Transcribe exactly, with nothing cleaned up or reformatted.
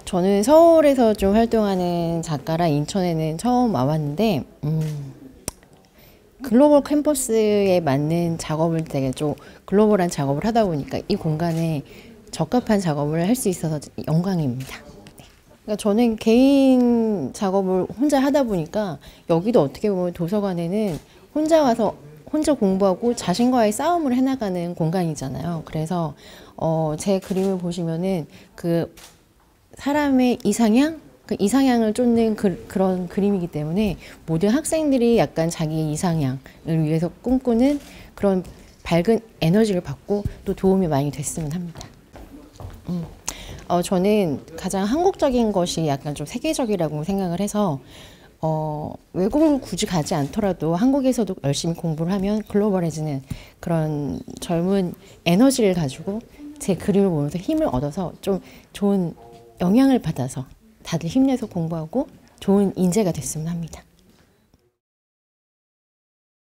저는 서울에서 좀 활동하는 작가라 인천에는 처음 와봤는데 음, 글로벌 캠퍼스에 맞는 작업을 되게 좀 글로벌한 작업을 하다 보니까 이 공간에 적합한 작업을 할 수 있어서 영광입니다. 네. 그러니까 저는 개인 작업을 혼자 하다 보니까 여기도 어떻게 보면 도서관에는 혼자 와서 혼자 공부하고 자신과의 싸움을 해나가는 공간이잖아요. 그래서 어, 제 그림을 보시면은 그 사람의 이상향? 그 이상향을 쫓는 그, 그런 그림이기 때문에 모든 학생들이 약간 자기의 이상향을 위해서 꿈꾸는 그런 밝은 에너지를 받고 또 도움이 많이 됐으면 합니다. 음. 어, 저는 가장 한국적인 것이 약간 좀 세계적이라고 생각을 해서 어, 외국을 굳이 가지 않더라도 한국에서도 열심히 공부를 하면 글로벌해지는 그런 젊은 에너지를 가지고 제 그림을 보면서 힘을 얻어서 좀 좋은 영향을 받아서 다들 힘내서 공부하고 좋은 인재가 됐으면 합니다.